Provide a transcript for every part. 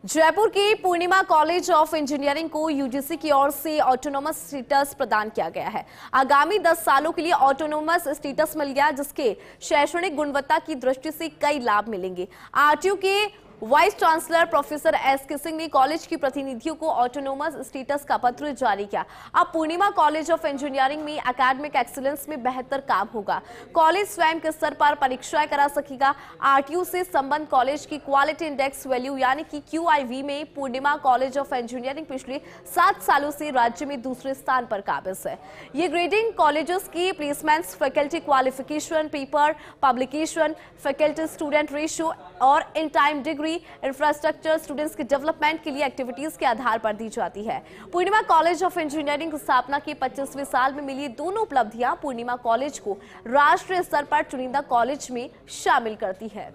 जयपुर के Poornima college of engineering को UGC की ओर से ऑटोनोमस स्टेटस प्रदान किया गया है। आगामी 10 सालों के लिए ऑटोनोमस स्टेटस मिल गया, जिसके शैक्षणिक गुणवत्ता की दृष्टि से कई लाभ मिलेंगे। आरटीयू के vice chancellor professor S K Singh ने कॉलेज की प्रतिनिधियों को ऑटोनोमस स्टेटस का पत्र जारी किया। अब पूर्णिमा कॉलेज ऑफ इंजीनियरिंग में एकेडमिक एक्सीलेंस में बेहतर काम होगा। कॉलेज स्वयं के स्तर पर परीक्षाएं करा सकेगा। आरटीयू से संबंध कॉलेज की क्वालिटी इंडेक्स वैल्यू यानी कि QIV में पूर्णिमा कॉलेज ऑफ इंजीनियरिंग पिछले 7 सालों से राज्य में दूसरे स्थान पर काबिज है। ये ग्रेडिंग कॉलेजेस की placements, faculty qualification, paper publication, faculty student ratio और in time degree, infrastructure, students के डेवलपमेंट के लिए एक्टिविटीज के आधार पर दी जाती है। पूर्णिमा कॉलेज ऑफ इंजीनियरिंग की स्थापना के 25वें साल में मिली दोनों उपलब्धियां पूर्णिमा कॉलेज को राष्ट्रीय स्तर पर चुनिंदा कॉलेज में शामिल करती है।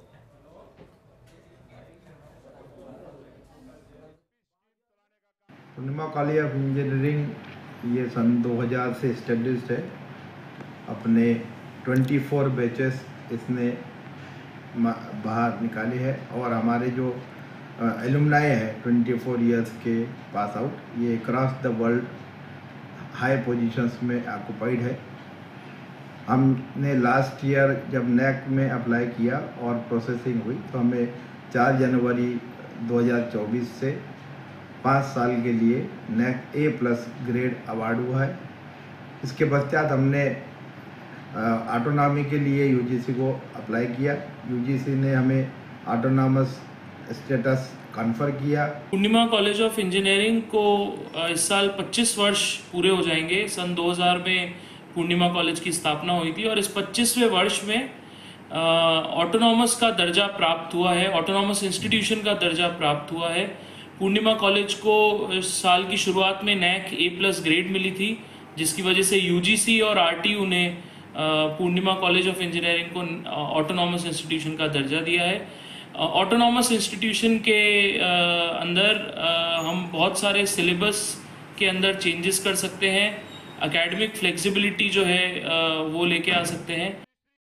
पूर्णिमा कॉलेज ऑफ इंजीनियरिंग ये सन 2000 से एस्टेब्लिश्ड है। अपने 24 बैचेस इसने बाहर निकाले हैं और हमारे जो एलुमनाई है 24 इयर्स के पास आउट, ये cross the world high positions में ऑक्युपाइड है। हमने लास्ट ईयर जब नैक में अप्लाई किया और प्रोसेसिंग हुई तो हमें 4 जनवरी 2024 से 5 साल के लिए नैक A+ ग्रेड अवार्ड हुआ है। इसके पश्चात हमने ऑटोनॉमी के लिए यूजीसी को अप्लाई किया। यूजीसी ने हमें ऑटोनॉमस स्टेटस कन्फर किया। पूर्णिमा कॉलेज ऑफ इंजीनियरिंग को इस साल 25 वर्ष पूरे हो जाएंगे। सन 2000 में पूर्णिमा कॉलेज की स्थापना हुई थी और इस 25वें वर्ष में ऑटोनॉमस का दर्जा प्राप्त हुआ है, ऑटोनॉमस इंस्टीट्यूशन का दर्जा प्राप्त हुआ है। पूर्णिमा कॉलेज को इस साल की शुरुआत में नैक A+ ग्रेड मिली थी, जिसकी वजह से यूजीसी और आरटीयू ने पूर्णिमा कॉलेज ऑफ इंजीनियरिंग को ऑटोनॉमस इंस्टीट्यूशन का दर्जा दिया है। ऑटोनॉमस इंस्टीट्यूशन के अंदर हम बहुत सारे सिलेबस के अंदर चेंजेस कर सकते हैं, एकेडमिक फ्लेक्सिबिलिटी जो है वो लेके आ सकते हैं।